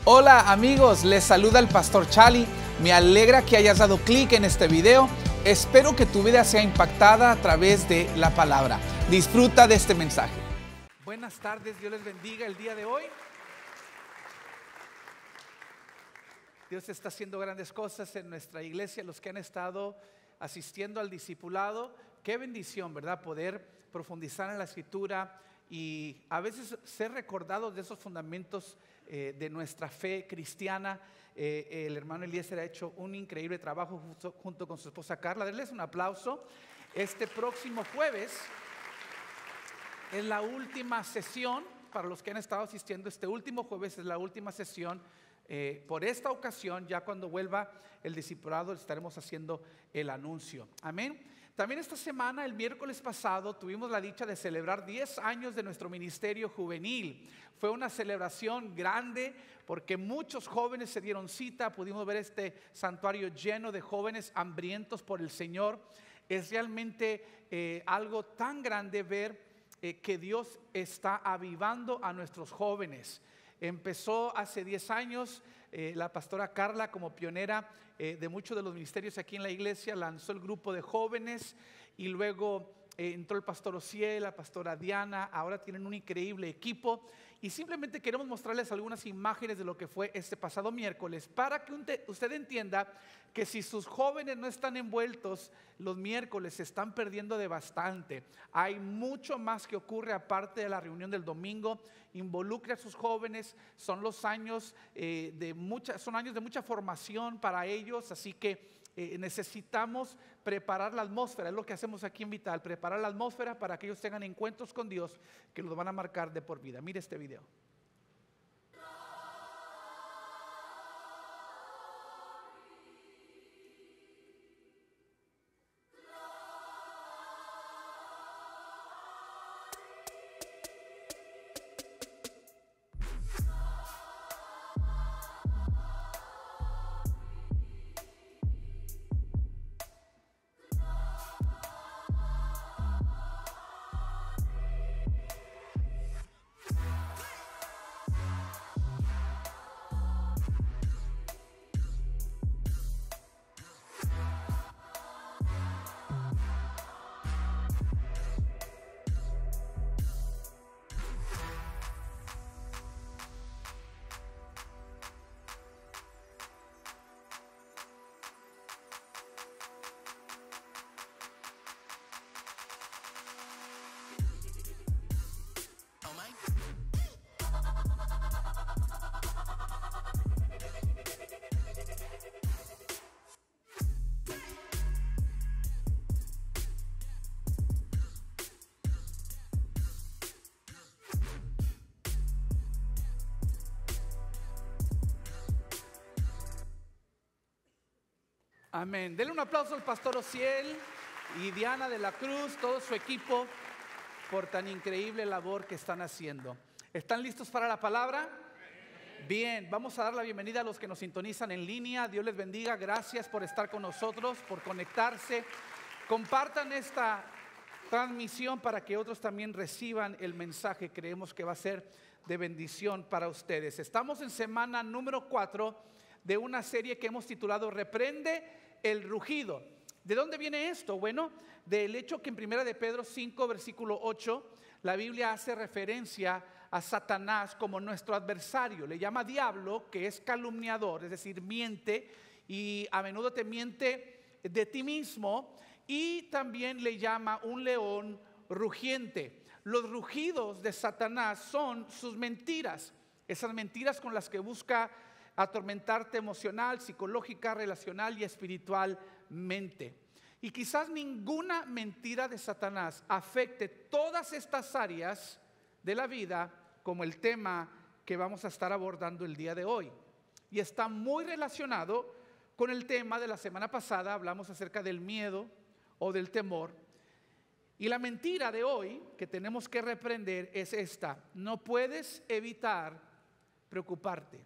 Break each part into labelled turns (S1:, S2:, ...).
S1: Hola amigos, les saluda el Pastor Chali. Me alegra que hayas dado clic en este video. Espero que tu vida sea impactada a través de la palabra. Disfruta de este mensaje. Buenas tardes, Dios les bendiga el día de hoy. Dios está haciendo grandes cosas en nuestra iglesia. Los que han estado asistiendo al discipulado, qué bendición, ¿verdad? Poder profundizar en la escritura y a veces ser recordados de esos fundamentos de nuestra fe cristiana. El hermano Eliezer ha hecho un increíble trabajo junto con su esposa Carla. Denles un aplauso. Este próximo jueves es la última sesión. Para los que han estado asistiendo, este último jueves es la última sesión. Por esta ocasión, ya cuando vuelva el discipulado, estaremos haciendo el anuncio. Amén. También esta semana, el miércoles pasado, tuvimos la dicha de celebrar 10 años de nuestro ministerio juvenil. Fue una celebración grande porque muchos jóvenes se dieron cita. Pudimos ver este santuario lleno de jóvenes hambrientos por el Señor. Es realmente algo tan grande ver que Dios está avivando a nuestros jóvenes. Empezó hace 10 años, la pastora Carla, como pionera de muchos de los ministerios aquí en la iglesia, lanzó el grupo de jóvenes y luego entró el pastor Ociel, la pastora Diana. Ahora tienen un increíble equipo y simplemente queremos mostrarles algunas imágenes de lo que fue este pasado miércoles para que usted entienda que si sus jóvenes no están envueltos los miércoles, se están perdiendo de bastante. Hay mucho más que ocurre aparte de la reunión del domingo. Involucre a sus jóvenes. Son los años son años de mucha formación para ellos, así que necesitamos preparar la atmósfera. Es lo que hacemos aquí en Vital, preparar la atmósfera para que ellos tengan encuentros con Dios que los van a marcar de por vida. Mire este video. Amén. Denle un aplauso al pastor Ociel y Diana de la Cruz, todo su equipo, por tan increíble labor que están haciendo. ¿Están listos para la palabra? Bien, vamos a dar la bienvenida a los que nos sintonizan en línea. Dios les bendiga. Gracias por estar con nosotros, por conectarse. Compartan esta transmisión para que otros también reciban el mensaje. Creemos que va a ser de bendición para ustedes. Estamos en semana número 4 de una serie que hemos titulado Reprende el rugido. ¿De dónde viene esto? Bueno, del hecho que en 1 de Pedro 5 versículo 8 la Biblia hace referencia a Satanás como nuestro adversario. Le llama diablo, que es calumniador, es decir, miente, y a menudo te miente de ti mismo, y también le llama un león rugiente. Los rugidos de Satanás son sus mentiras, esas mentiras con las que busca atormentarte emocional, psicológica, relacional y espiritualmente. Y quizás ninguna mentira de Satanás afecte todas estas áreas de la vida como el tema que vamos a estar abordando el día de hoy. Y está muy relacionado con el tema de la semana pasada. Hablamos acerca del miedo o del temor. Y la mentira de hoy que tenemos que reprender es esta: no puedes evitar preocuparte.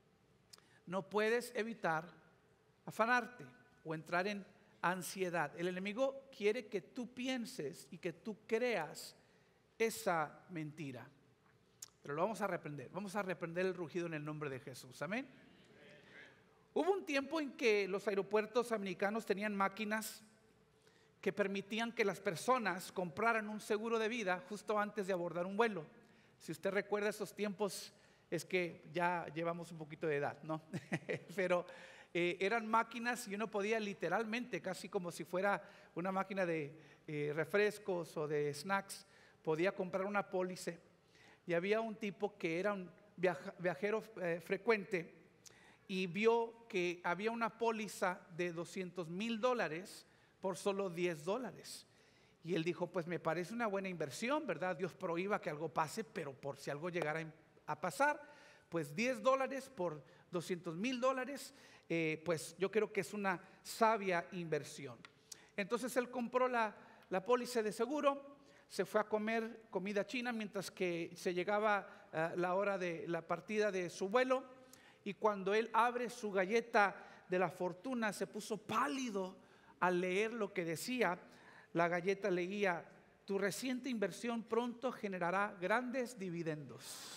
S1: No puedes evitar afanarte o entrar en ansiedad. El enemigo quiere que tú pienses y que tú creas esa mentira. pero lo vamos a reprender. Vamos a reprender el rugido en el nombre de Jesús. Amén. Hubo un tiempo en que los aeropuertos americanos tenían máquinas que permitían que las personas compraran un seguro de vida justo antes de abordar un vuelo. Si usted recuerda esos tiempos, es que ya llevamos un poquito de edad, ¿no? Pero eran máquinas y uno podía literalmente, casi como si fuera una máquina de refrescos o de snacks, podía comprar una póliza. Y había un tipo que era un viajero frecuente y vio que había una póliza de $200,000 por solo $10. Y él dijo, pues me parece una buena inversión, ¿verdad? Dios prohíba que algo pase, pero por si algo llegara a pasar, pues $10 por $200,000, pues yo creo que es una sabia inversión. Entonces él compró la póliza de seguro, se fue a comer comida china mientras que se llegaba la hora de la partida de su vuelo, y cuando él abre su galleta de la fortuna se puso pálido al leer lo que decía. La galleta leía: tu reciente inversión pronto generará grandes dividendos.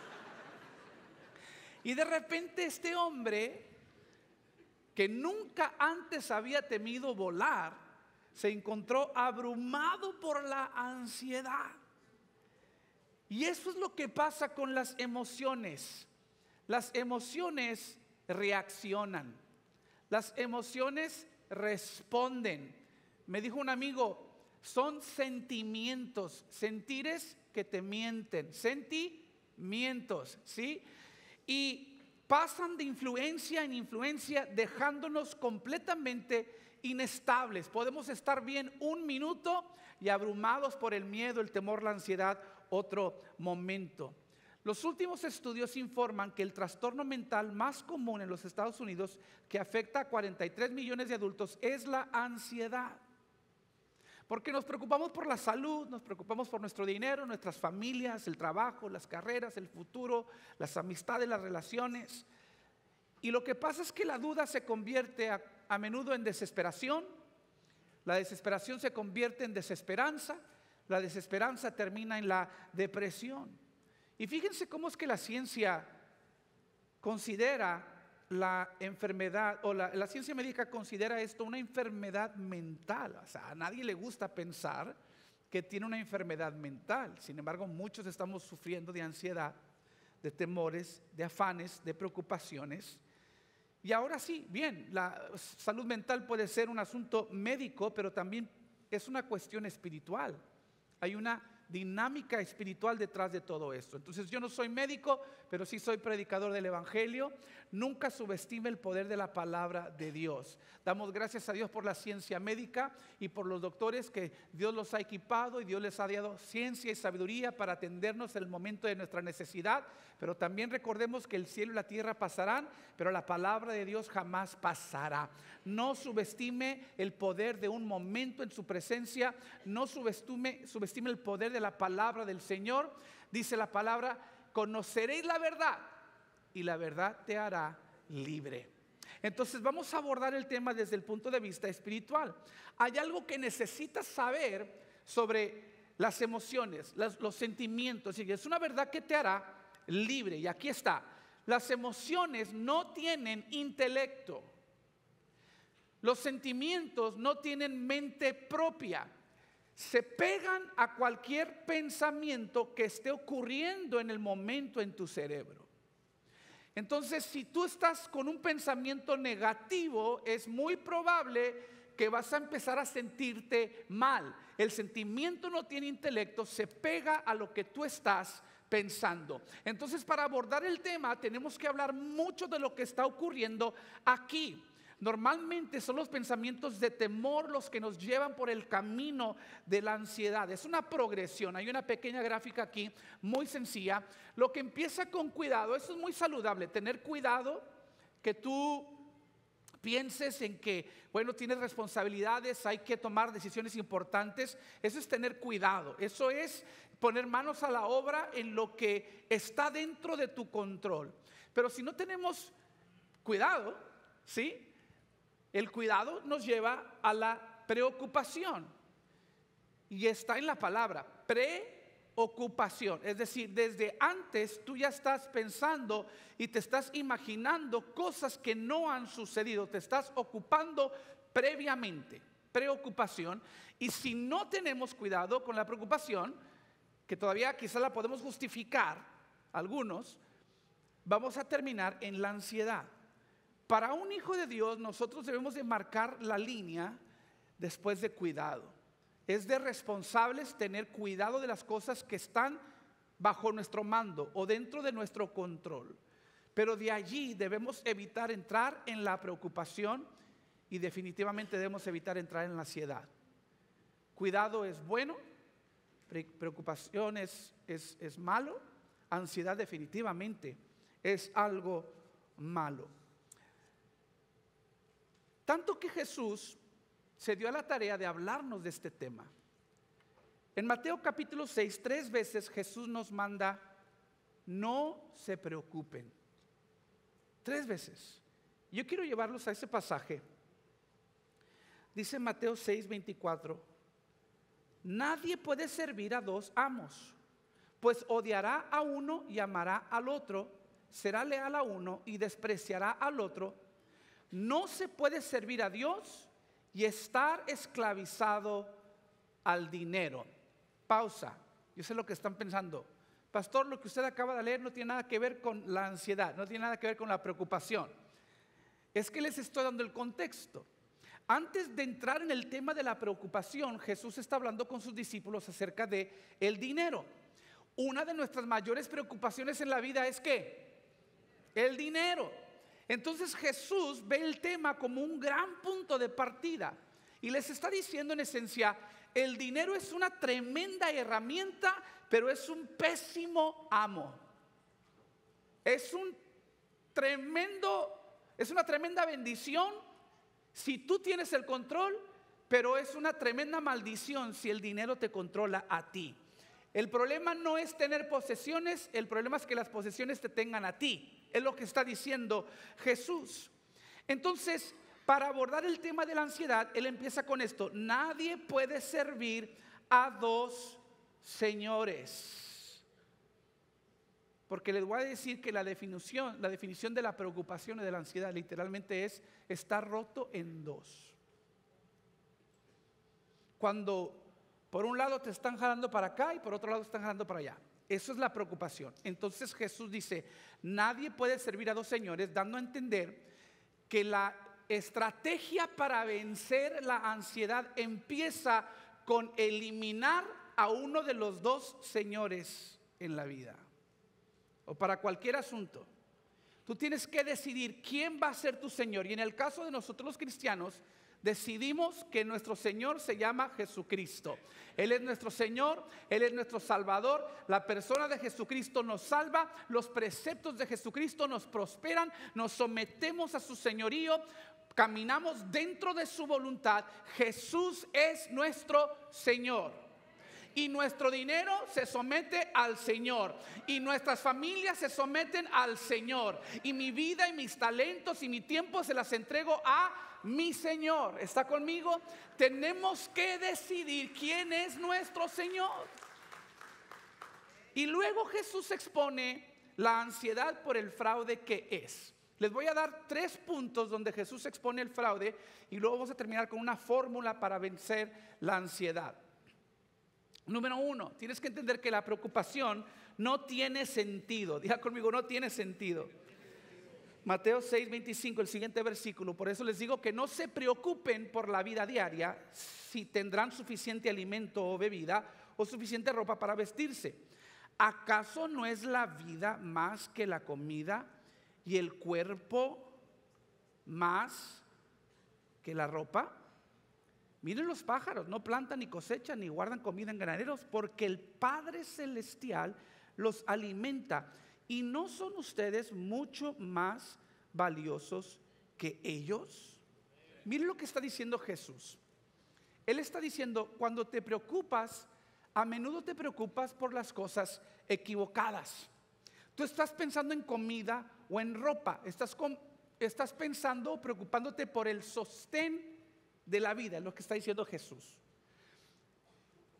S1: Y de repente este hombre, que nunca antes había temido volar, se encontró abrumado por la ansiedad. Y eso es lo que pasa con las emociones. Las emociones reaccionan, las emociones responden. Me dijo un amigo, son sentimientos, sentires que te mienten, sentimientos, ¿sí? Y pasan de influencia en influencia, dejándonos completamente inestables. Podemos estar bien un minuto y abrumados por el miedo, el temor, la ansiedad, otro momento. Los últimos estudios informan que el trastorno mental más común en los Estados Unidos, que afecta a 43 millones de adultos, es la ansiedad. Porque nos preocupamos por la salud, nos preocupamos por nuestro dinero, nuestras familias, el trabajo, las carreras, el futuro, las amistades, las relaciones. Y lo que pasa es que la duda se convierte a menudo en desesperación, la desesperación se convierte en desesperanza, la desesperanza termina en la depresión. Y fíjense cómo es que la ciencia considera la enfermedad, o la ciencia médica considera esto una enfermedad mental. O sea, a nadie le gusta pensar que tiene una enfermedad mental. Sin embargo, muchos estamos sufriendo de ansiedad, de temores, de afanes, de preocupaciones. Y ahora sí, bien, la salud mental puede ser un asunto médico, pero también es una cuestión espiritual. Hay una dinámica espiritual detrás de todo esto. Entonces yo no soy médico, pero sí soy predicador del evangelio. Nunca subestime el poder de la palabra de Dios. Damos gracias a Dios por la ciencia médica y por los doctores que Dios los ha equipado y Dios les ha dado ciencia y sabiduría para atendernos en el momento de nuestra necesidad. Pero también recordemos que el cielo y la tierra pasarán, pero la palabra de Dios jamás pasará. No subestime el poder de un momento en su presencia. No subestime el poder de la palabra del Señor. Dice la palabra: conoceréis la verdad y la verdad te hará libre. Entonces vamos a abordar el tema desde el punto de vista espiritual. Hay algo que necesitas saber sobre las emociones, los sentimientos, y es una verdad que te hará libre. Y aquí está: las emociones no tienen intelecto. Los sentimientos no tienen mente propia. Se pegan a cualquier pensamiento que esté ocurriendo en el momento en tu cerebro. Entonces, si tú estás con un pensamiento negativo, es muy probable que vas a empezar a sentirte mal. El sentimiento no tiene intelecto, se pega a lo que tú estás pensando. Entonces, para abordar el tema, tenemos que hablar mucho de lo que está ocurriendo aquí. Normalmente son los pensamientos de temor los que nos llevan por el camino de la ansiedad. Es una progresión. Hay una pequeña gráfica aquí, muy sencilla. Lo que empieza con cuidado, eso es muy saludable. Tener cuidado, que tú pienses en que, bueno, tienes responsabilidades, hay que tomar decisiones importantes. Eso es tener cuidado. Eso es poner manos a la obra en lo que está dentro de tu control. Pero si no tenemos cuidado, ¿sí?, el cuidado nos lleva a la preocupación. Y está en la palabra, preocupación. Es decir, desde antes tú ya estás pensando y te estás imaginando cosas que no han sucedido. Te estás ocupando previamente. Preocupación. Y si no tenemos cuidado con la preocupación, que todavía quizás la podemos justificar algunos, vamos a terminar en la ansiedad. Para un hijo de Dios nosotros debemos de marcar la línea después de cuidado. Es de responsables tener cuidado de las cosas que están bajo nuestro mando o dentro de nuestro control. Pero de allí debemos evitar entrar en la preocupación y definitivamente debemos evitar entrar en la ansiedad. Cuidado es bueno, preocupación es malo, ansiedad definitivamente es algo malo. Tanto que Jesús se dio a la tarea de hablarnos de este tema. En Mateo capítulo 6, 3 veces Jesús nos manda: no se preocupen. 3 veces. Yo quiero llevarlos a ese pasaje. Dice Mateo 6, 24: nadie puede servir a 2 amos, pues odiará a uno y amará al otro, será leal a uno y despreciará al otro. No se puede servir a Dios y estar esclavizado al dinero. Pausa. Yo sé lo que están pensando. Pastor, lo que usted acaba de leer no tiene nada que ver con la ansiedad, no tiene nada que ver con la preocupación. Es que les estoy dando el contexto. Antes de entrar en el tema de la preocupación, Jesús está hablando con sus discípulos acerca de el dinero. Una de nuestras mayores preocupaciones en la vida es ¿qué? El dinero. Entonces Jesús ve el tema como un gran punto de partida y les está diciendo en esencia: el dinero es una tremenda herramienta, pero es un pésimo amo. Es una tremenda bendición si tú tienes el control, pero es una tremenda maldición si el dinero te controla a ti. El problema no es tener posesiones, el problema es que las posesiones te tengan a ti. Es lo que está diciendo Jesús. Entonces, para abordar el tema de la ansiedad, él empieza con esto: nadie puede servir a 2 señores. Porque les voy a decir que la definición de la preocupación y de la ansiedad literalmente es estar roto en 2. Cuando por un lado te están jalando para acá y por otro lado te están jalando para allá. Eso es la preocupación. Entonces Jesús dice: nadie puede servir a 2 señores, dando a entender que la estrategia para vencer la ansiedad empieza con eliminar a uno de los 2 señores en la vida o para cualquier asunto. Tú tienes que decidir quién va a ser tu Señor. Y en el caso de nosotros los cristianos, decidimos que nuestro Señor se llama Jesucristo. Él es nuestro Señor, Él es nuestro Salvador. La persona de Jesucristo nos salva, los preceptos de Jesucristo nos prosperan, nos sometemos a su señorío, caminamos dentro de su voluntad. Jesús es nuestro Señor. Y nuestro dinero se somete al Señor. Y nuestras familias se someten al Señor. Y mi vida y mis talentos y mi tiempo se las entrego a mi Señor. ¿Está conmigo? Tenemos que decidir quién es nuestro Señor. Y luego Jesús expone la ansiedad por el fraude que es. Les voy a dar 3 puntos donde Jesús expone el fraude y luego vamos a terminar con una fórmula para vencer la ansiedad. Número 1, tienes que entender que la preocupación no tiene sentido. Diga conmigo: no tiene sentido. Mateo 6, 25, el siguiente versículo: por eso les digo que no se preocupen por la vida diaria, si tendrán suficiente alimento o bebida o suficiente ropa para vestirse. ¿Acaso no es la vida más que la comida y el cuerpo más que la ropa? Miren los pájaros, no plantan ni cosechan ni guardan comida en graneros, porque el Padre Celestial los alimenta. ¿Y no son ustedes mucho más valiosos que ellos? Miren lo que está diciendo Jesús. Él está diciendo: cuando te preocupas, a menudo te preocupas por las cosas equivocadas. Tú estás pensando en comida o en ropa. Estás pensando o preocupándote por el sostén de la vida, es lo que está diciendo Jesús.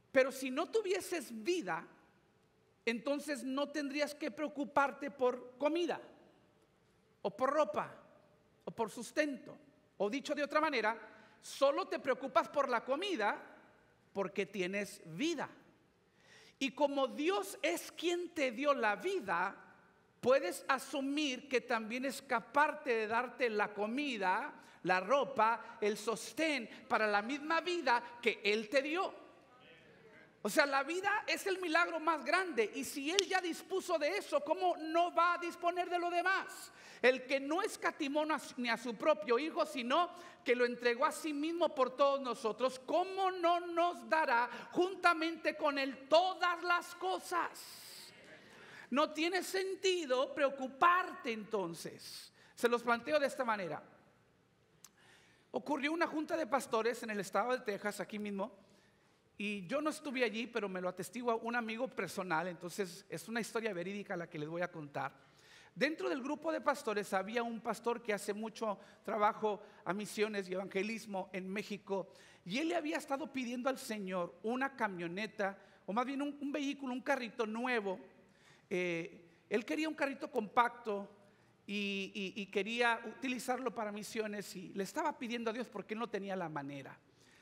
S1: Pero si no tuvieses vida, entonces no tendrías que preocuparte por comida, o por ropa, o por sustento. O dicho de otra manera, solo te preocupas por la comida porque tienes vida. Y como Dios es quien te dio la vida, puedes asumir que también es capaz de darte la comida, la ropa, el sostén para la misma vida que Él te dio. O sea, la vida es el milagro más grande, y si Él ya dispuso de eso, ¿cómo no va a disponer de lo demás? El que no escatimó ni a su propio Hijo, sino que lo entregó a sí mismo por todos nosotros, ¿cómo no nos dará juntamente con Él todas las cosas? No tiene sentido preocuparte entonces. Se los planteo de esta manera. Ocurrió una junta de pastores en el estado de Texas, aquí mismo, y yo no estuve allí, pero me lo atestigua un amigo personal. Entonces es una historia verídica la que les voy a contar. Dentro del grupo de pastores había un pastor que hace mucho trabajo a misiones y evangelismo en México, y él le había estado pidiendo al Señor una camioneta, o más bien un vehículo, un carrito nuevo. Él quería un carrito compacto y quería utilizarlo para misiones, y le estaba pidiendo a Dios porque él no tenía la manera.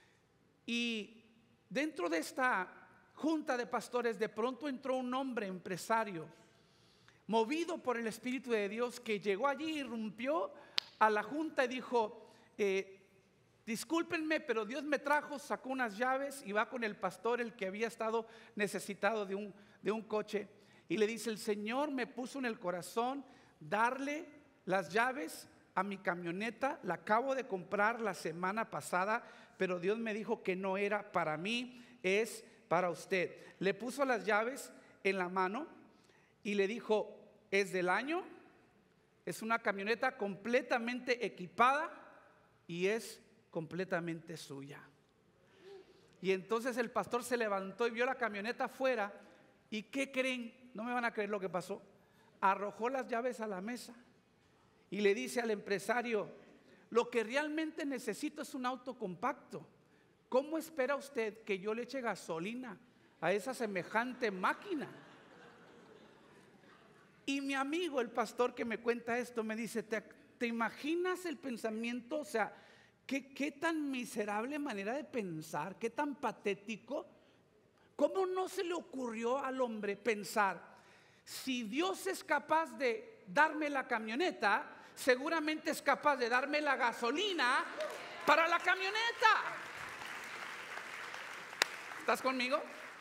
S1: Y dentro de esta junta de pastores, de pronto entró un hombre empresario, movido por el Espíritu de Dios, que llegó allí, irrumpió a la junta y dijo: discúlpenme, pero Dios me trajo, sacó unas llaves y va con el pastor, el que había estado necesitado de un coche, y le dice: el Señor me puso en el corazón darle las llaves a mi camioneta, la acabo de comprar la semana pasada, pero Dios me dijo que no era para mí, es para usted. Le puso las llaves en la mano y le dijo: es del año, es una camioneta completamente equipada y es completamente suya. Y entonces el pastor se levantó y vio la camioneta afuera, y ¿qué creen? No me van a creer lo que pasó. Arrojó las llaves a la mesa y le dice al empresario: lo que realmente necesito es un auto compacto. ¿Cómo espera usted que yo le eche gasolina a esa semejante máquina? Y mi amigo, el pastor que me cuenta esto, me dice: ¿te imaginas el pensamiento? O sea, ¿qué tan miserable manera de pensar? ¿Qué tan patético? ¿Cómo no se le ocurrió al hombre pensar: si Dios es capaz de darme la camioneta, seguramente es capaz de darme la gasolina para la camioneta? ¿Estás conmigo?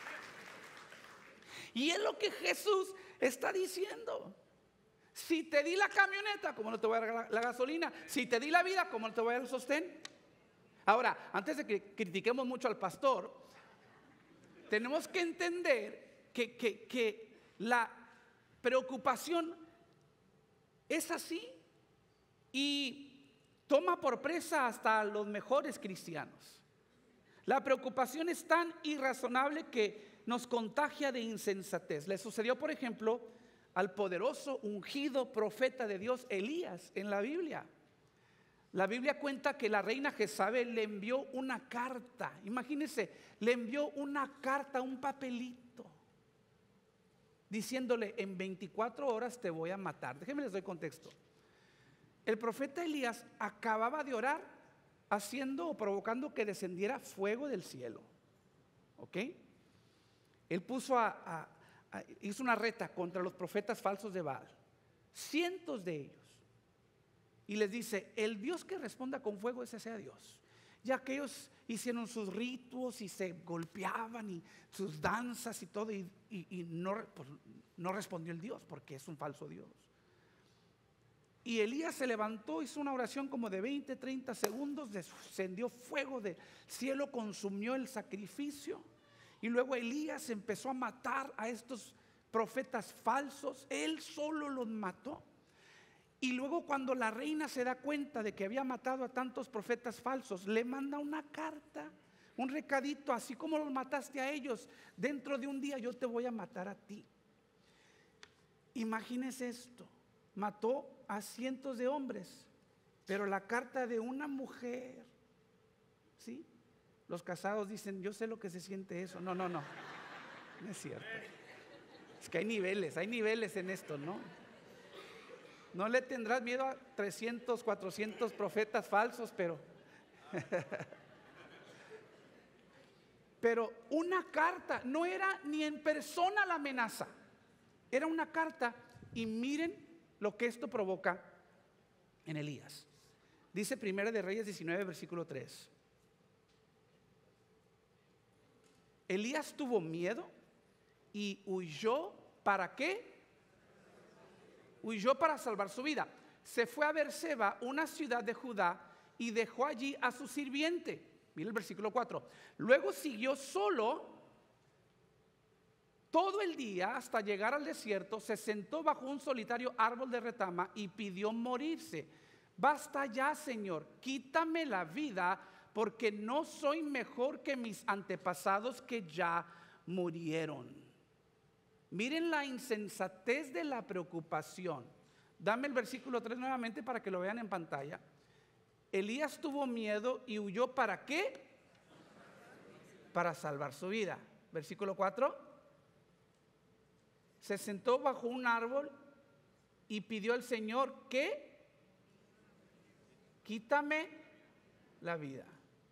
S1: Y es lo que Jesús está diciendo. Si te di la camioneta, ¿cómo no te voy a dar la gasolina? Si te di la vida, ¿cómo no te voy a dar el sostén? Ahora, antes de que critiquemos mucho al pastor, tenemos que entender que la preocupación es así, y toma por presa hasta a los mejores cristianos. La preocupación es tan irrazonable que nos contagia de insensatez. Le sucedió, por ejemplo, al poderoso ungido profeta de Dios Elías en la Biblia. La Biblia cuenta que la reina Jezabel le envió una carta. Imagínense, le envió una carta, un papelito, diciéndole: en 24 horas te voy a matar. Déjenme les doy contexto. El profeta Elías acababa de orar, haciendo o provocando que descendiera fuego del cielo. ¿Ok? Él hizo una reta contra los profetas falsos de Baal, cientos de ellos, y les dice: el Dios que responda con fuego, ese sea Dios. Ya que ellos hicieron sus ritos y se golpeaban y sus danzas y todo, y no respondió el Dios, porque es un falso Dios. Y Elías se levantó, hizo una oración como de 20, 30 segundos, descendió fuego del cielo, consumió el sacrificio, y luego Elías empezó a matar a estos profetas falsos. Él solo los mató. Y luego, cuando la reina se da cuenta de que había matado a tantos profetas falsos, le manda una carta, un recadito: así como los mataste a ellos, dentro de un día yo te voy a matar a ti. Imagínese esto: mató a cientos de hombres, pero la carta de una mujer, ¿sí?, Los casados dicen, yo sé lo que se siente eso. No, no, no, no es cierto. Es que hay niveles en esto, ¿no? No le tendrás miedo a 300, 400 profetas falsos, pero una carta, no era ni en persona la amenaza, era una carta. Y miren lo que esto provoca en Elías. Dice Primera de Reyes 19, versículo 3. Elías tuvo miedo y huyó. ¿Para qué? Huyó para salvar su vida. Se fue a Beerseba, una ciudad de Judá, y dejó allí a su sirviente. Mira el versículo 4. Luego siguió solo todo el día hasta llegar al desierto. Se sentó bajo un solitario árbol de retama y pidió morirse. Basta ya, Señor, quítame la vida, porque no soy mejor que mis antepasados que ya murieron. Miren la insensatez de la preocupación. Dame el versículo 3 nuevamente para que lo vean en pantalla. Elías tuvo miedo y huyó. ¿Para qué? Para salvar su vida. Versículo 4. Se sentó bajo un árbol y pidió al Señor que quítame la vida.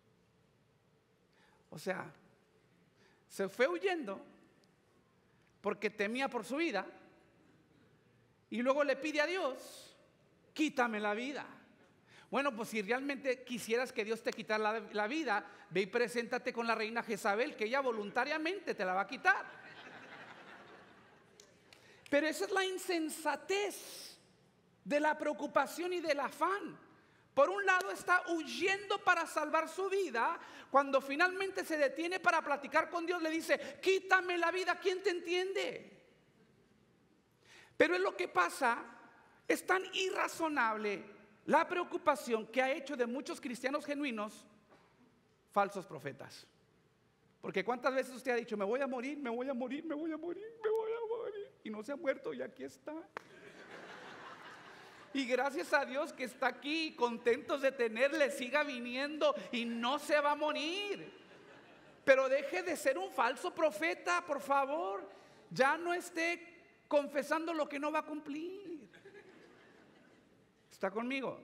S1: O sea, se fue huyendo porque temía por su vida, y luego le pide a Dios, quítame la vida. Bueno, pues si realmente quisieras que Dios te quitara la vida, ve y preséntate con la reina Jezabel, que ella voluntariamente te la va a quitar. Pero esa es la insensatez de la preocupación y del afán. Por un lado está huyendo para salvar su vida. Cuando finalmente se detiene para platicar con Dios, le dice, quítame la vida. ¿Quién te entiende? Pero es lo que pasa. Es tan irrazonable la preocupación que ha hecho de muchos cristianos genuinos falsos profetas. Porque cuántas veces usted ha dicho, me voy a morir, me voy a morir, me voy a morir, me voy a morir, y no se ha muerto y aquí está. Y gracias a Dios que está aquí, contentos de tenerle, siga viniendo y no se va a morir. Pero deje de ser un falso profeta, por favor. Ya no esté confesando lo que no va a cumplir. ¿Está conmigo?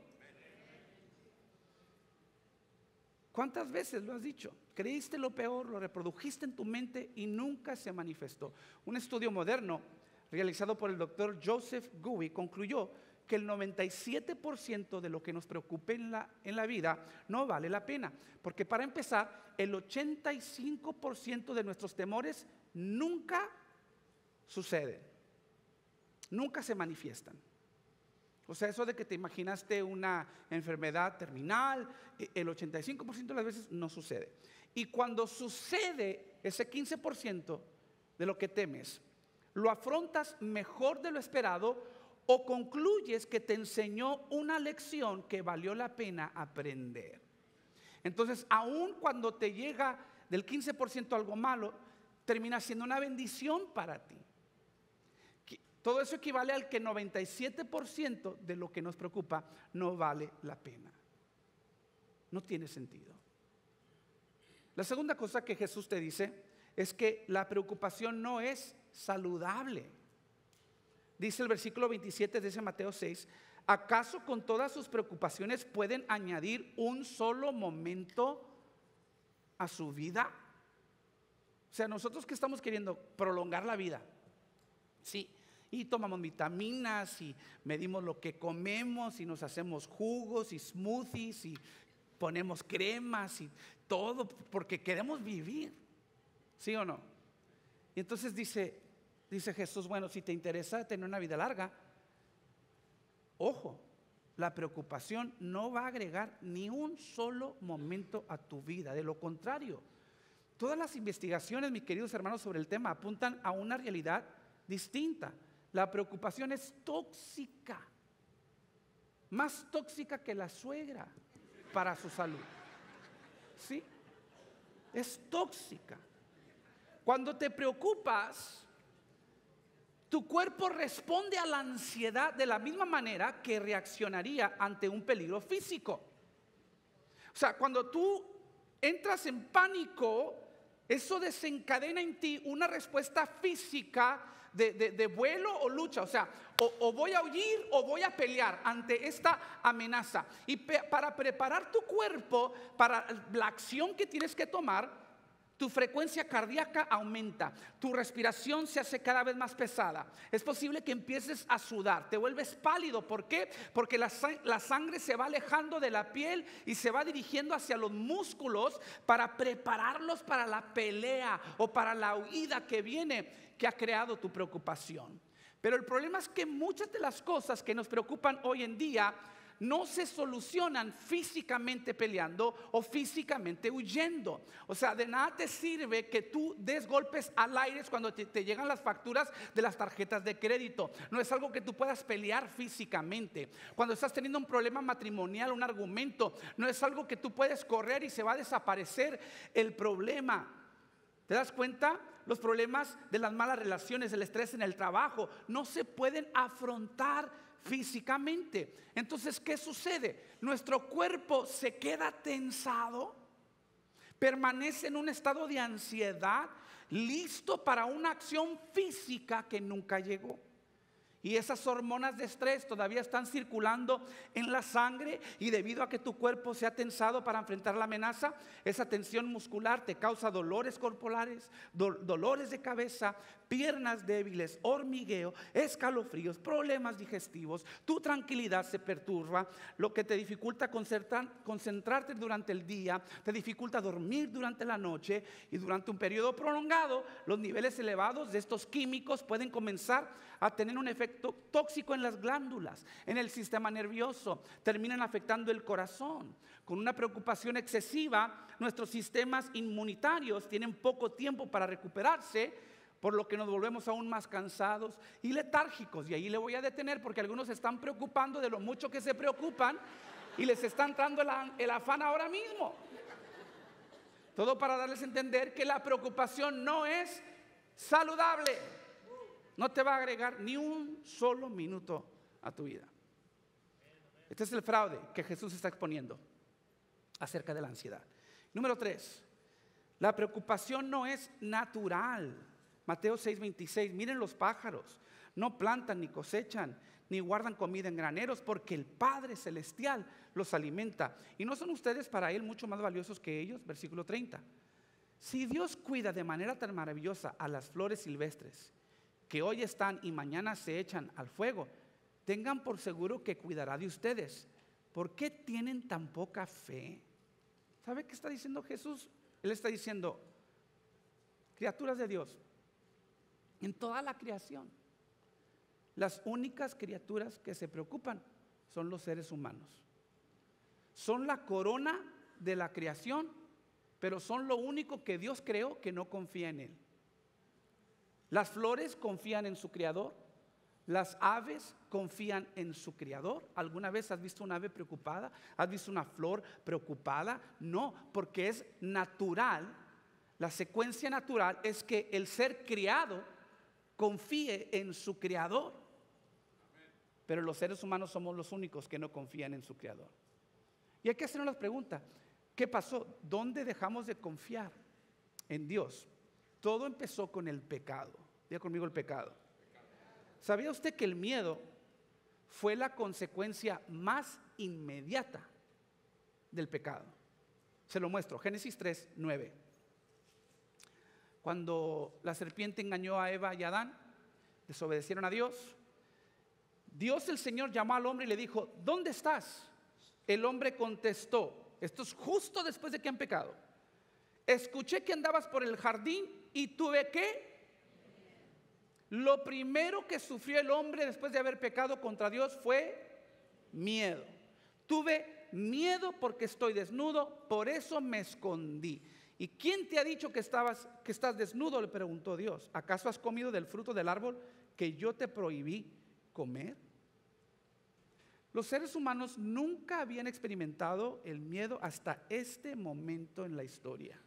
S1: ¿Cuántas veces lo has dicho? Creíste lo peor, lo reprodujiste en tu mente y nunca se manifestó. Un estudio moderno realizado por el doctor Joseph Gouy concluyó que el 97% de lo que nos preocupe en la vida no vale la pena. Porque para empezar, el 85% de nuestros temores nunca suceden. Nunca se manifiestan. O sea, eso de que te imaginaste una enfermedad terminal, el 85% de las veces no sucede. Y cuando sucede ese 15% de lo que temes, lo afrontas mejor de lo esperado, o concluyes que te enseñó una lección que valió la pena aprender. Entonces, aun cuando te llega del 15% algo malo, termina siendo una bendición para ti. Todo eso equivale al que 97% de lo que nos preocupa no vale la pena. No tiene sentido. La segunda cosa que Jesús te dice es que la preocupación no es saludable. Dice el versículo 27 de ese Mateo 6, ¿acaso con todas sus preocupaciones pueden añadir un solo momento a su vida? O sea, nosotros que estamos queriendo prolongar la vida, sí, y tomamos vitaminas y medimos lo que comemos y nos hacemos jugos y smoothies y ponemos cremas y todo porque queremos vivir, ¿sí o no? Y entonces dice Jesús, bueno, si te interesa tener una vida larga, ojo, la preocupación no va a agregar ni un solo momento a tu vida. De lo contrario, todas las investigaciones, mis queridos hermanos, sobre el tema apuntan a una realidad distinta. La preocupación es tóxica, más tóxica que la suegra para su salud. ¿Sí? Es tóxica. Cuando te preocupas, tu cuerpo responde a la ansiedad de la misma manera que reaccionaría ante un peligro físico. O sea, cuando tú entras en pánico, eso desencadena en ti una respuesta física de vuelo o lucha. O sea, o voy a huir o voy a pelear ante esta amenaza. Y para preparar tu cuerpo para la acción que tienes que tomar, tu frecuencia cardíaca aumenta, tu respiración se hace cada vez más pesada. Es posible que empieces a sudar, te vuelves pálido. ¿Por qué? Porque la sangre se va alejando de la piel y se va dirigiendo hacia los músculos para prepararlos para la pelea o para la huida que viene, que ha creado tu preocupación. Pero el problema es que muchas de las cosas que nos preocupan hoy en día no se solucionan físicamente peleando o físicamente huyendo. O sea, de nada te sirve que tú des golpes al aire cuando te llegan las facturas de las tarjetas de crédito. No es algo que tú puedas pelear físicamente. Cuando estás teniendo un problema matrimonial, un argumento, no es algo que tú puedes correr y se va a desaparecer el problema. ¿Te das cuenta? Los problemas de las malas relaciones, el estrés en el trabajo, no se pueden afrontar físicamente. Entonces, ¿qué sucede? Nuestro cuerpo se queda tensado, permanece en un estado de ansiedad, listo para una acción física que nunca llegó. Y esas hormonas de estrés todavía están circulando en la sangre, y debido a que tu cuerpo se ha tensado para enfrentar la amenaza, esa tensión muscular te causa dolores corporales, dolores de cabeza, piernas débiles, hormigueo, escalofríos, problemas digestivos. Tu tranquilidad se perturba, lo que te dificulta concentrarte durante el día, te dificulta dormir durante la noche, y durante un periodo prolongado los niveles elevados de estos químicos pueden comenzar a tener un efecto tóxico en las glándulas, en el sistema nervioso, terminan afectando el corazón. Con una preocupación excesiva, nuestros sistemas inmunitarios tienen poco tiempo para recuperarse, por lo que nos volvemos aún más cansados y letárgicos. Y ahí le voy a detener, porque algunos se están preocupando de lo mucho que se preocupan y les está entrando el afán ahora mismo. Todo para darles a entender que la preocupación no es saludable. No te va a agregar ni un solo minuto a tu vida. Este es el fraude que Jesús está exponiendo acerca de la ansiedad. Número 3, la preocupación no es natural. Mateo 6:26, miren los pájaros, no plantan ni cosechan, ni guardan comida en graneros, porque el Padre Celestial los alimenta. ¿Y no son ustedes para Él mucho más valiosos que ellos? Versículo 30. Si Dios cuida de manera tan maravillosa a las flores silvestres, que hoy están y mañana se echan al fuego, tengan por seguro que cuidará de ustedes. ¿Por qué tienen tan poca fe? ¿Sabe qué está diciendo Jesús? Él está diciendo, criaturas de Dios, en toda la creación, las únicas criaturas que se preocupan son los seres humanos. Son la corona de la creación, pero son lo único que Dios creó que no confía en Él. Las flores confían en su creador, las aves confían en su creador. ¿Alguna vez has visto una ave preocupada? ¿Has visto una flor preocupada? No, porque es natural. La secuencia natural es que el ser criado confíe en su creador. Pero los seres humanos somos los únicos que no confían en su creador. Y hay que hacernos la pregunta, ¿qué pasó? ¿Dónde dejamos de confiar en Dios? Todo empezó con el pecado. Diga conmigo el pecado. ¿Sabía usted que el miedo fue la consecuencia más inmediata del pecado? Se lo muestro. Génesis 3:9. Cuando la serpiente engañó a Eva y a Adán, desobedecieron a Dios. Dios el Señor llamó al hombre y le dijo, ¿dónde estás? El hombre contestó, esto es justo después de que han pecado. Escuché que andabas por el jardín y tuve que. Lo primero que sufrió el hombre después de haber pecado contra Dios fue miedo. Tuve miedo porque estoy desnudo, por eso me escondí. ¿Y quién te ha dicho que estás desnudo?, le preguntó Dios. ¿Acaso has comido del fruto del árbol que yo te prohibí comer? Los seres humanos nunca habían experimentado el miedo hasta este momento en la historia.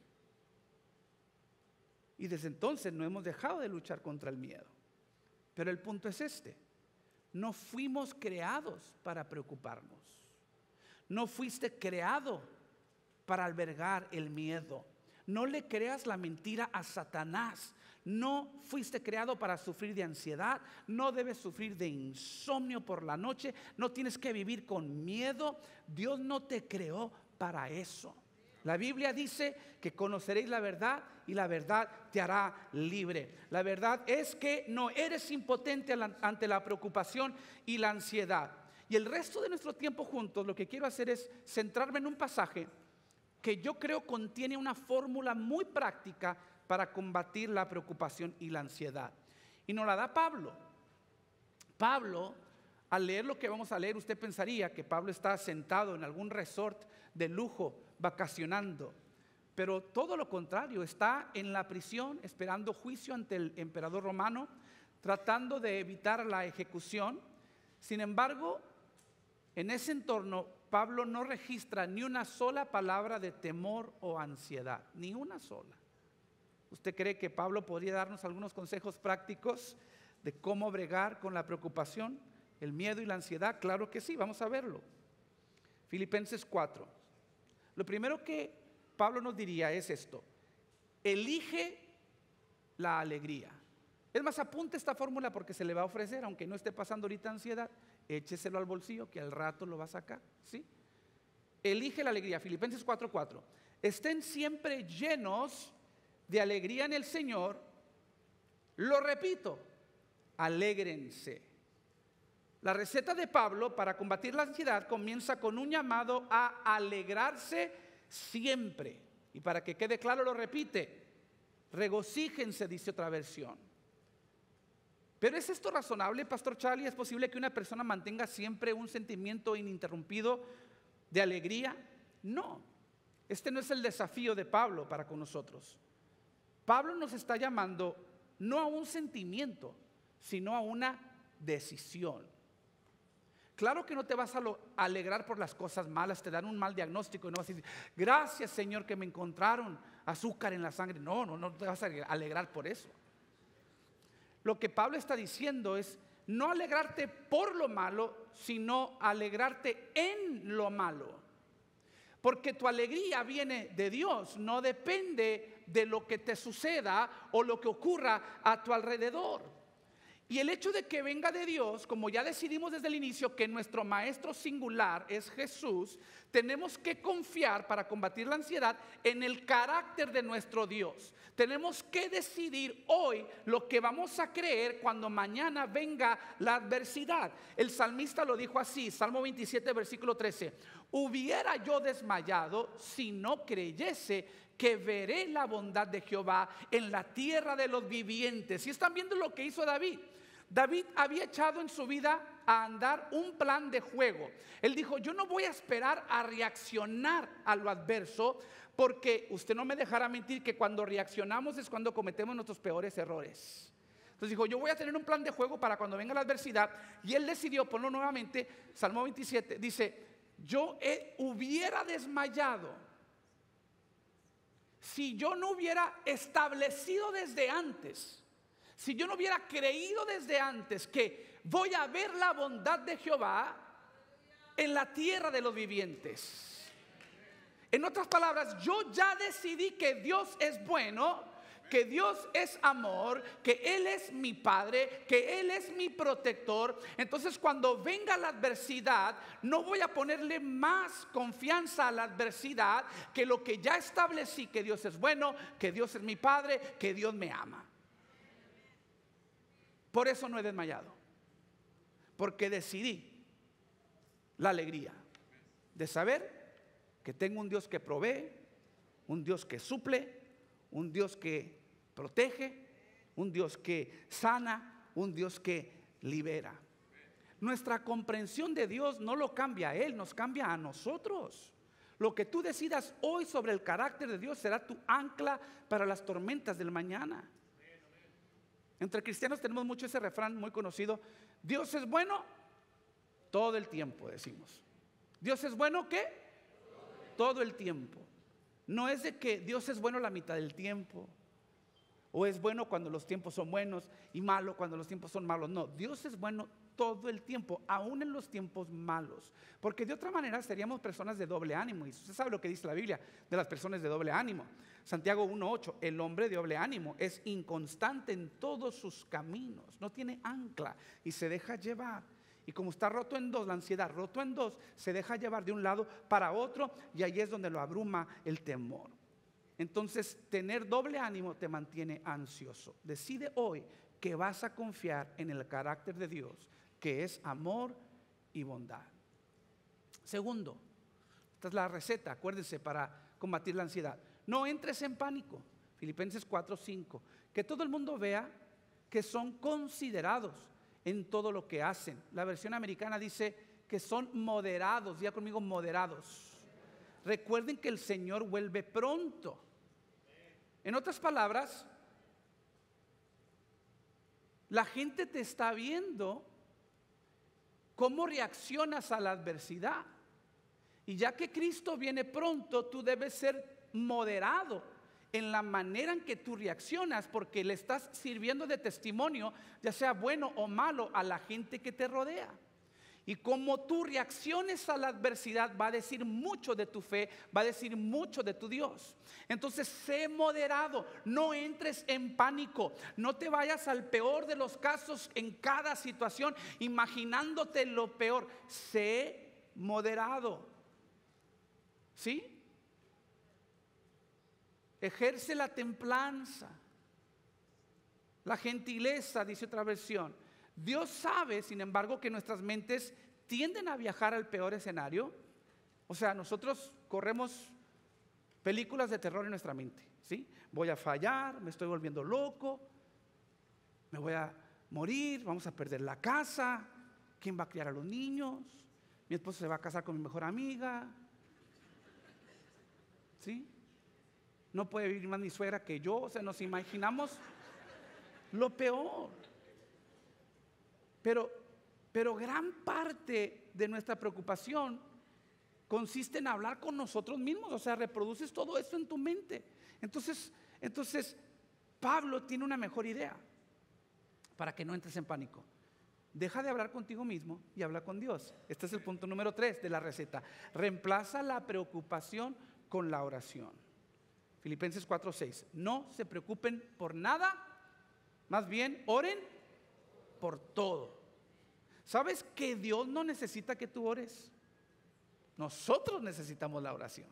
S1: Y desde entonces no hemos dejado de luchar contra el miedo. Pero el punto es este: no fuimos creados para preocuparnos. No fuiste creado para albergar el miedo. No le creas la mentira a Satanás. No fuiste creado para sufrir de ansiedad, no debes sufrir de insomnio por la noche, no tienes que vivir con miedo. Dios no te creó para eso. La Biblia dice que conoceréis la verdad y la verdad te hará libre. La verdad es que no eres impotente ante la preocupación y la ansiedad. Y el resto de nuestro tiempo juntos, lo que quiero hacer es centrarme en un pasaje que yo creo contiene una fórmula muy práctica para combatir la preocupación y la ansiedad. Y nos la da Pablo. Pablo, al leer lo que vamos a leer, usted pensaría que Pablo está sentado en algún resort de lujo, vacacionando. Pero todo lo contrario, está en la prisión esperando juicio ante el emperador romano, tratando de evitar la ejecución. Sin embargo, en ese entorno, Pablo no registra ni una sola palabra de temor o ansiedad, ni una sola. ¿Usted cree que Pablo podría darnos algunos consejos prácticos de cómo bregar con la preocupación, el miedo y la ansiedad? Claro que sí, vamos a verlo. Filipenses 4. Lo primero que Pablo nos diría es esto: elige la alegría. Es más, apunte esta fórmula porque se le va a ofrecer, aunque no esté pasando ahorita ansiedad, écheselo al bolsillo que al rato lo va a sacar, ¿sí? Elige la alegría. Filipenses 4:4. Estén siempre llenos de alegría en el Señor. Lo repito, alégrense. La receta de Pablo para combatir la ansiedad comienza con un llamado a alegrarse siempre. Y para que quede claro, lo repite: regocíjense, dice otra versión. Pero ¿es esto razonable, Pastor Charlie? ¿Es posible que una persona mantenga siempre un sentimiento ininterrumpido de alegría? No, este no es el desafío de Pablo para con nosotros. Pablo nos está llamando no a un sentimiento, sino a una decisión. Claro que no te vas a alegrar por las cosas malas, te dan un mal diagnóstico y no vas a decir: gracias, Señor, que me encontraron azúcar en la sangre. No te vas a alegrar por eso. Lo que Pablo está diciendo es no alegrarte por lo malo, sino alegrarte en lo malo. Porque tu alegría viene de Dios, no depende de lo que te suceda o lo que ocurra a tu alrededor. Y el hecho de que venga de Dios, como ya decidimos desde el inicio que nuestro maestro singular es Jesús, tenemos que confiar para combatir la ansiedad en el carácter de nuestro Dios. Tenemos que decidir hoy lo que vamos a creer cuando mañana venga la adversidad. El salmista lo dijo así, Salmo 27, versículo 13: hubiera yo desmayado si no creyese que veré la bondad de Jehová en la tierra de los vivientes. ¿Y están viendo lo que hizo David? David había echado en su vida a andar un plan de juego. Él dijo: yo no voy a esperar a reaccionar a lo adverso, porque usted no me dejará mentir que cuando reaccionamos es cuando cometemos nuestros peores errores. Entonces dijo: yo voy a tener un plan de juego para cuando venga la adversidad. Y él decidió, ponlo nuevamente, Salmo 27, dice: yo hubiera desmayado si yo no hubiera establecido desde antes, si yo no hubiera creído desde antes que voy a ver la bondad de Jehová en la tierra de los vivientes. En otras palabras, yo ya decidí que Dios es bueno, que Dios es amor, que Él es mi Padre, que Él es mi protector. Entonces, cuando venga la adversidad, no voy a ponerle más confianza a la adversidad que lo que ya establecí: que Dios es bueno, que Dios es mi Padre, que Dios me ama. Por eso no he desmayado, porque decidí la alegría de saber que tengo un Dios que provee, un Dios que suple, un Dios que protege, un Dios que sana, un Dios que libera. Nuestra comprensión de Dios no lo cambia a Él, nos cambia a nosotros. Lo que tú decidas hoy sobre el carácter de Dios será tu ancla para las tormentas del mañana. Entre cristianos tenemos mucho ese refrán muy conocido: Dios es bueno todo el tiempo, decimos. ¿Dios es bueno qué? Todo el tiempo. No es de que Dios es bueno la mitad del tiempo, O es bueno cuando los tiempos son buenos y malo cuando los tiempos son malos. No, Dios es bueno todo el tiempo, aún en los tiempos malos. Porque de otra manera seríamos personas de doble ánimo. Y usted sabe lo que dice la Biblia de las personas de doble ánimo. Santiago 1:8, el hombre de doble ánimo es inconstante en todos sus caminos, no tiene ancla y se deja llevar. Y como está roto en dos, la ansiedad roto en dos, se deja llevar de un lado para otro, y ahí es donde lo abruma el temor. Entonces, tener doble ánimo te mantiene ansioso. Decide hoy que vas a confiar en el carácter de Dios, que es amor y bondad. Segundo, esta es la receta, acuérdense, para combatir la ansiedad. No entres en pánico. Filipenses 4:5. Que todo el mundo vea que son considerados en todo lo que hacen. La versión americana dice que son moderados. Diga conmigo, moderados. Recuerden que el Señor vuelve pronto. En otras palabras, la gente te está viendo cómo reaccionas a la adversidad. Y ya que Cristo viene pronto, tú debes ser moderado en la manera en que tú reaccionas, porque le estás sirviendo de testimonio, ya sea bueno o malo, a la gente que te rodea. Y como tú reacciones a la adversidad va a decir mucho de tu fe, va a decir mucho de tu Dios. Entonces, sé moderado, no entres en pánico, no te vayas al peor de los casos en cada situación, imaginándote lo peor. Sé moderado, ¿sí? Ejerce la templanza, la gentileza, dice otra versión. Dios sabe, sin embargo, que nuestras mentes tienden a viajar al peor escenario. O sea, nosotros corremos películas de terror en nuestra mente, ¿sí? Voy a fallar, me estoy volviendo loco, me voy a morir, vamos a perder la casa, ¿quién va a criar a los niños? Mi esposo se va a casar con mi mejor amiga, ¿sí? No puede vivir más mi suegra que yo. O sea, nos imaginamos lo peor. Pero gran parte de nuestra preocupación consiste en hablar con nosotros mismos. O sea, reproduces todo esto en tu mente. Entonces Pablo tiene una mejor idea para que no entres en pánico. Deja de hablar contigo mismo y habla con Dios. Este es el punto número 3 de la receta. Reemplaza la preocupación con la oración. Filipenses 4:6. No se preocupen por nada, más bien oren por todo. ¿Sabes que Dios no necesita que tú ores? Nosotros necesitamos la oración,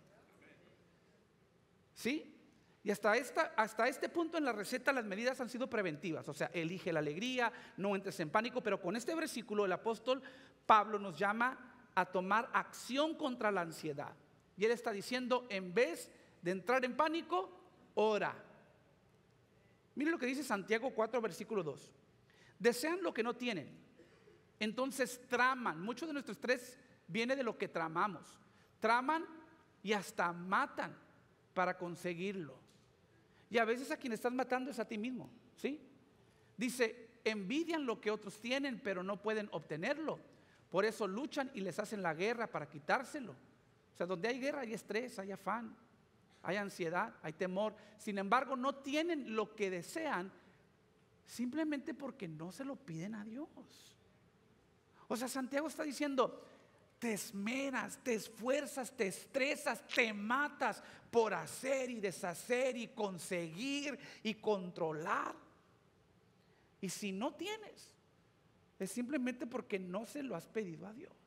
S1: ¿sí? Y hasta este punto en la receta las medidas han sido preventivas. O sea, elige la alegría, no entres en pánico. Pero con este versículo el apóstol Pablo nos llama a tomar acción contra la ansiedad. Y él está diciendo, en vez de entrar en pánico, ora. Mire lo que dice Santiago 4, versículo 2. Desean lo que no tienen, entonces traman. Mucho de nuestro estrés viene de lo que tramamos. Traman y hasta matan para conseguirlo. Y a veces a quien estás matando es a ti mismo, ¿sí? Dice, envidian lo que otros tienen, pero no pueden obtenerlo. Por eso luchan y les hacen la guerra para quitárselo. O sea, donde hay guerra hay estrés, hay afán, hay ansiedad, hay temor. Sin embargo, no tienen lo que desean simplemente porque no se lo piden a Dios. O sea, Santiago está diciendo, te esmeras, te esfuerzas, te estresas, te matas por hacer y deshacer y conseguir y controlar. Y si no tienes, es simplemente porque no se lo has pedido a Dios.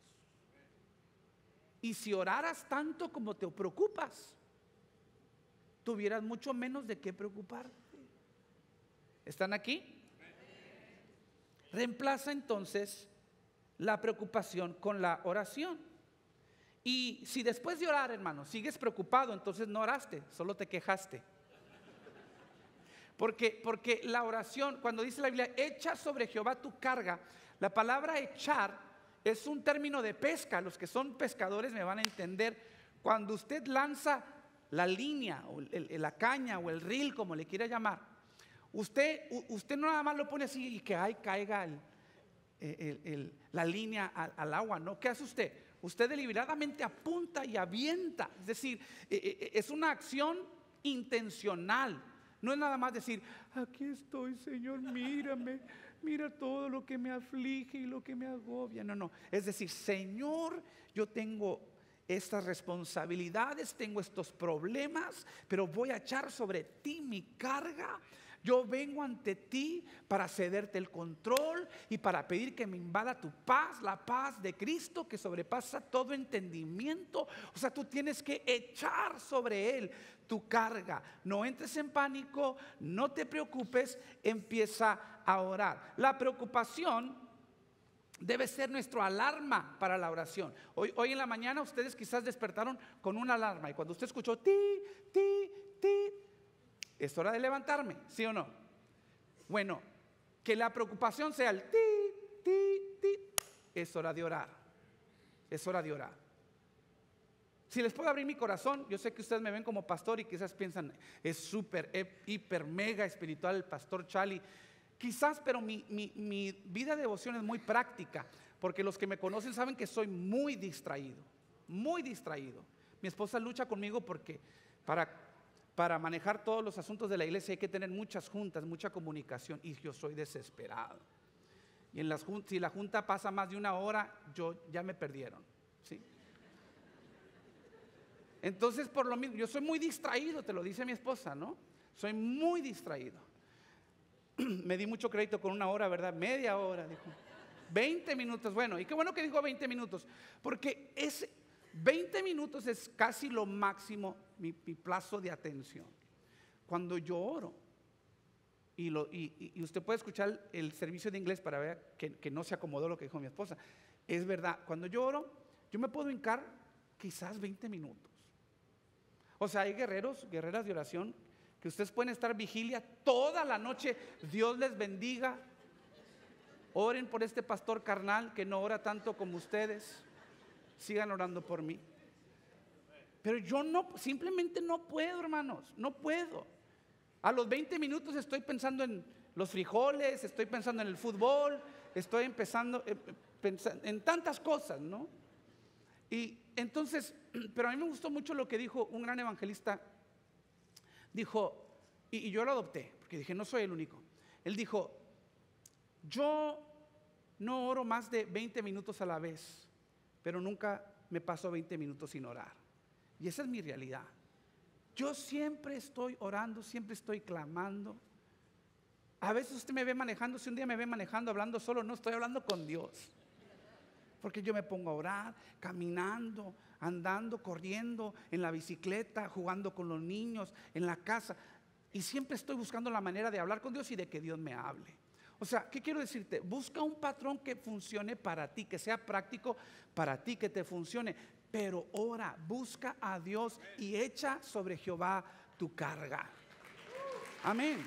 S1: Y si oraras tanto como te preocupas, tuvieras mucho menos de qué preocuparte. ¿Están aquí? Reemplaza entonces la preocupación con la oración. Y si después de orar, hermano, sigues preocupado, entonces no oraste, solo te quejaste. Porque la oración, cuando dice la Biblia, echa sobre Jehová tu carga, la palabra echar es un término de pesca. Los que son pescadores me van a entender. Cuando usted lanza la línea, o la caña, o el reel, como le quiera llamar, usted no nada más lo pone así y que ahí caiga la línea al agua, ¿no? ¿Qué hace usted? Usted deliberadamente apunta y avienta. Es decir, es una acción intencional No es nada más decir, aquí estoy, Señor, mírame, mira todo lo que me aflige y lo que me agobia. No, no, es decir, Señor, yo tengo estas responsabilidades, tengo estos problemas, pero voy a echar sobre ti mi carga. Yo vengo ante ti para cederte el control y para pedir que me invada tu paz, la paz de Cristo que sobrepasa todo entendimiento. O sea, tú tienes que echar sobre Él tu carga. No entres en pánico, no te preocupes, empieza a orar. La preocupación debe ser nuestra alarma para la oración. Hoy en la mañana ustedes quizás despertaron con una alarma y cuando usted escuchó ti, ti, ti, es hora de levantarme, ¿sí o no? Bueno, que la preocupación sea el ti, ti, ti, es hora de orar. Es hora de orar. Si les puedo abrir mi corazón, yo sé que ustedes me ven como pastor y quizás piensan, es súper, hiper, mega espiritual el pastor Charlie. Quizás, pero mi vida de devoción es muy práctica, porque los que me conocen saben que soy muy distraído, muy distraído. Mi esposa lucha conmigo porque para manejar todos los asuntos de la iglesia hay que tener muchas juntas, mucha comunicación, y yo soy desesperado. Y si la junta pasa más de una hora, ya me perdieron, ¿sí? Entonces, por lo mismo, yo soy muy distraído, te lo dice mi esposa, ¿no? Soy muy distraído. Me di mucho crédito con una hora, ¿verdad? Media hora, dijo. 20 minutos, bueno, y qué bueno que dijo 20 minutos, porque 20 minutos es casi lo máximo, mi plazo de atención. Cuando yo oro, y usted puede escuchar el servicio de inglés para ver que no se acomodó lo que dijo mi esposa. Es verdad, cuando yo oro, yo me puedo hincar quizás 20 minutos. O sea, hay guerreras de oración que ustedes pueden estar vigilia toda la noche. Dios les bendiga. Oren por este pastor carnal que no ora tanto como ustedes. Sigan orando por mí. Pero yo simplemente no puedo, hermanos, no puedo. A los 20 minutos estoy pensando en los frijoles, estoy pensando en el fútbol, estoy empezando en tantas cosas, ¿no? Y entonces, pero a mí me gustó mucho lo que dijo un gran evangelista. Dijo, y yo lo adopté, porque dije, no soy el único. Él dijo, yo no oro más de 20 minutos a la vez, pero nunca me paso 20 minutos sin orar. Y esa es mi realidad. Yo siempre estoy orando, siempre estoy clamando. A veces usted me ve manejando, si un día me ve manejando, hablando solo, no estoy hablando con Dios. Porque yo me pongo a orar, caminando, andando, corriendo, en la bicicleta, jugando con los niños, en la casa. Y siempre estoy buscando la manera de hablar con Dios y de que Dios me hable. O sea, ¿qué quiero decirte? Busca un patrón que funcione para ti, que sea práctico para ti, que te funcione. Pero ora, busca a Dios y echa sobre Jehová tu carga. Amén.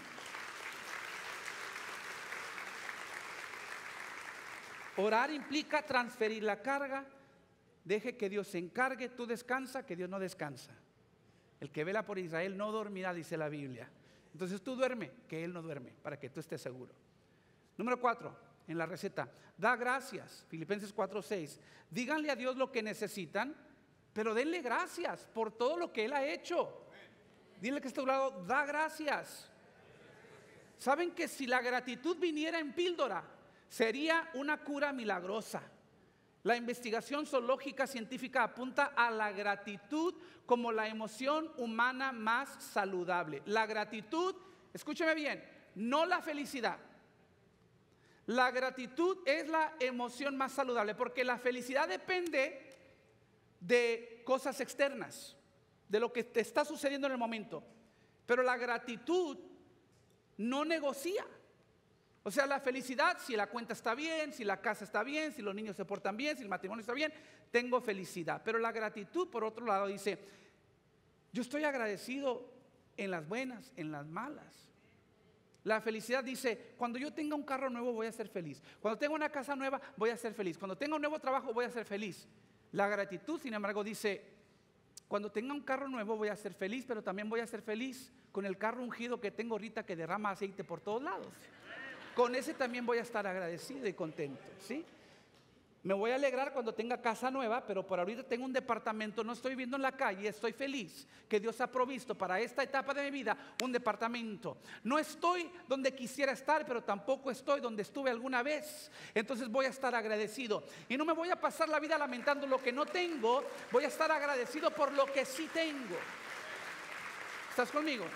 S1: Orar implica transferir la carga. Deje que Dios se encargue. Tú descansa, que Dios no descansa. El que vela por Israel no dormirá, dice la Biblia. Entonces tú duerme, que Él no duerme, para que tú estés seguro. Número 4, en la receta, da gracias. Filipenses 4:6. Díganle a Dios lo que necesitan, pero denle gracias por todo lo que Él ha hecho. Dile que está a tu lado, da gracias. ¿Saben que si la gratitud viniera en píldora, sería una cura milagrosa? La investigación zoológica científica apunta a la gratitud como la emoción humana más saludable. La gratitud, escúcheme bien, no la felicidad. La gratitud es la emoción más saludable, porque la felicidad depende de cosas externas, de lo que te está sucediendo en el momento. Pero la gratitud no negocia. O sea, la felicidad, si la cuenta está bien, si la casa está bien, si los niños se portan bien, si el matrimonio está bien, tengo felicidad. Pero la gratitud, por otro lado, dice, yo estoy agradecido en las buenas, en las malas. La felicidad dice, cuando yo tenga un carro nuevo voy a ser feliz. Cuando tenga una casa nueva voy a ser feliz. Cuando tenga un nuevo trabajo voy a ser feliz. La gratitud, sin embargo, dice, cuando tenga un carro nuevo voy a ser feliz, pero también voy a ser feliz con el carro ungido que tengo ahorita que derrama aceite por todos lados. Con ese también voy a estar agradecido y contento, ¿sí? Me voy a alegrar cuando tenga casa nueva, pero por ahorita tengo un departamento, no estoy viviendo en la calle, estoy feliz que Dios ha provisto para esta etapa de mi vida un departamento. No estoy donde quisiera estar, pero tampoco estoy donde estuve alguna vez. Entonces voy a estar agradecido. Y no me voy a pasar la vida lamentando lo que no tengo, voy a estar agradecido por lo que sí tengo. ¿Estás conmigo?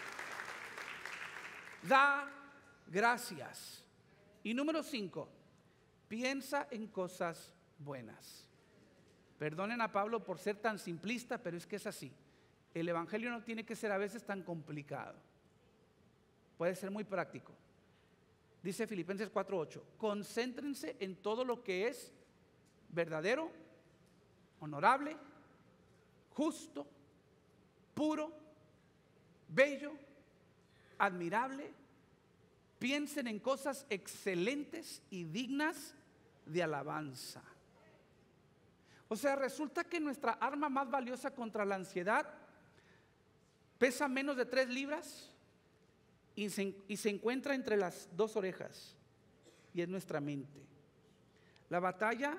S1: Da gracias. Y número 5. Piensa en cosas buenas. Perdonen a Pablo por ser tan simplista, pero es que es así. El evangelio no tiene que ser a veces tan complicado. Puede ser muy práctico. Dice Filipenses 4:8. Concéntrense en todo lo que es verdadero, honorable, justo, puro, bello, admirable. Piensen en cosas excelentes y dignas de alabanza. O sea, resulta que nuestra arma más valiosa contra la ansiedad pesa menos de 3 libras y se encuentra entre las 2 orejas, y es nuestra mente. La batalla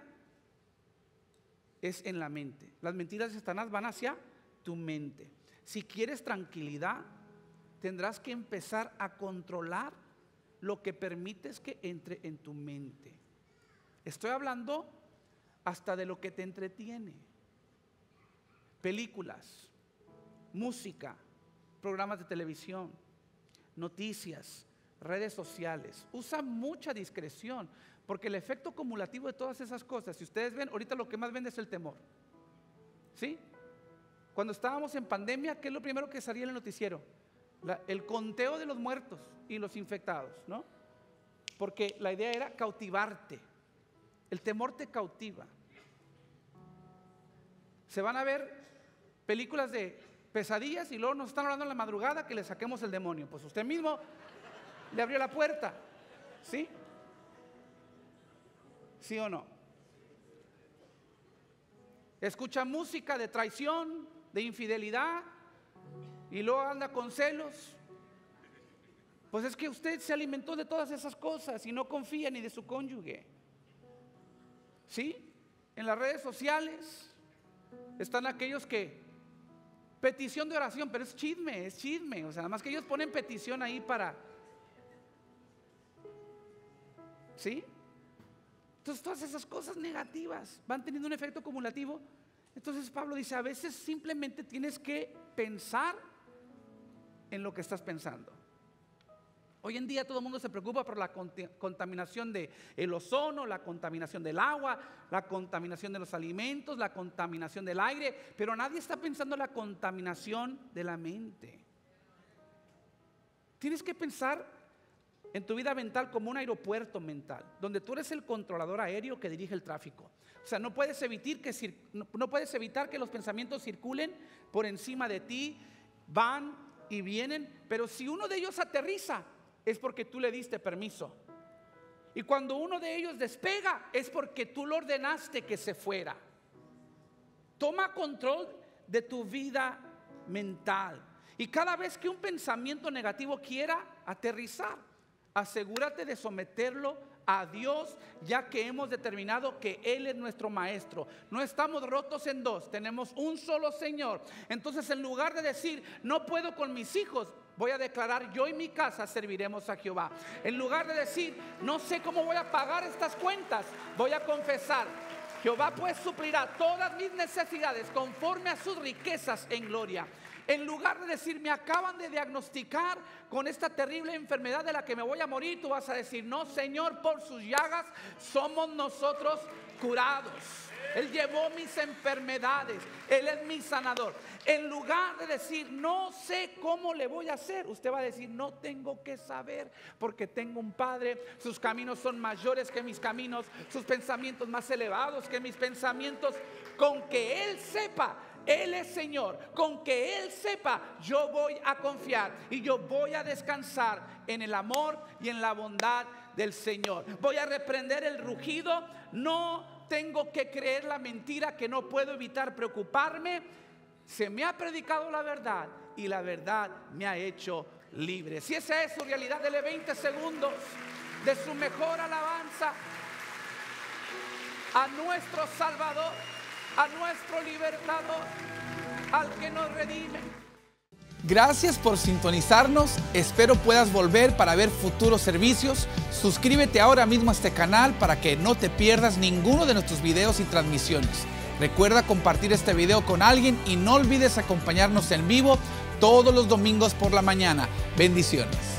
S1: es en la mente. Las mentiras de Satanás van hacia tu mente. Si quieres tranquilidad, tendrás que empezar a controlar lo que permites que entre en tu mente. Estoy hablando hasta de lo que te entretiene. Películas, música, programas de televisión, noticias, redes sociales. Usa mucha discreción, porque el efecto acumulativo de todas esas cosas, si ustedes ven, ahorita lo que más vende es el temor. ¿Sí? Cuando estábamos en pandemia, ¿qué es lo primero que salía en el noticiero? El conteo de los muertos y los infectados, ¿no? Porque la idea era cautivarte. El temor te cautiva. Se van a ver películas de pesadillas y luego nos están hablando en la madrugada que le saquemos el demonio. Pues usted mismo le abrió la puerta. ¿Sí? ¿Sí o no? Escucha música de traición, de infidelidad, y luego anda con celos. Pues es que usted se alimentó de todas esas cosas y no confía ni de su cónyuge. ¿Sí? En las redes sociales están aquellos que petición de oración, pero es chisme. O sea, nada más que ellos ponen petición ahí para. ¿Sí? Entonces todas esas cosas negativas van teniendo un efecto acumulativo. Entonces Pablo dice, a veces simplemente tienes que pensar en lo que estás pensando. Hoy en día todo el mundo se preocupa por la contaminación del ozono, la contaminación del agua, la contaminación de los alimentos, la contaminación del aire, pero nadie está pensando en la contaminación de la mente. Tienes que pensar en tu vida mental como un aeropuerto mental, donde tú eres el controlador aéreo que dirige el tráfico. O sea, no puedes evitar que los pensamientos circulen por encima de ti, van y vienen, pero si uno de ellos aterriza, es porque tú le diste permiso. Y cuando uno de ellos despega, es porque tú lo ordenaste que se fuera. Toma control de tu vida mental. Y cada vez que un pensamiento negativo quiera aterrizar, asegúrate de someterlo a Dios, ya que hemos determinado que Él es nuestro maestro. No estamos rotos en dos, tenemos un solo Señor. Entonces, en lugar de decir, no puedo con mis hijos, voy a declarar, yo y mi casa serviremos a Jehová. En lugar de decir, no sé cómo voy a pagar estas cuentas, voy a confesar, Jehová pues suplirá todas mis necesidades conforme a sus riquezas en gloria. En lugar de decir, me acaban de diagnosticar con esta terrible enfermedad de la que me voy a morir, tú vas a decir, no, Señor, por sus llagas somos nosotros curados. Él llevó mis enfermedades, Él es mi sanador. En lugar de decir, no sé cómo le voy a hacer, usted va a decir, no tengo que saber, porque tengo un Padre, sus caminos son mayores que mis caminos, sus pensamientos más elevados que mis pensamientos. Con que Él sepa, Él es Señor, con que Él sepa, yo voy a confiar y yo voy a descansar en el amor y en la bondad del Señor. Voy a reprender el rugido, no tengo que creer la mentira, que no puedo evitar preocuparme. Se me ha predicado la verdad y la verdad me ha hecho libre. Si esa es su realidad, dele 20 segundos de su mejor alabanza. a nuestro Salvador, a nuestro libertador, al que nos redime. Gracias por sintonizarnos. Espero puedas volver para ver futuros servicios. Suscríbete ahora mismo a este canal para que no te pierdas ninguno de nuestros videos y transmisiones. Recuerda compartir este video con alguien y no olvides acompañarnos en vivo todos los domingos por la mañana. Bendiciones.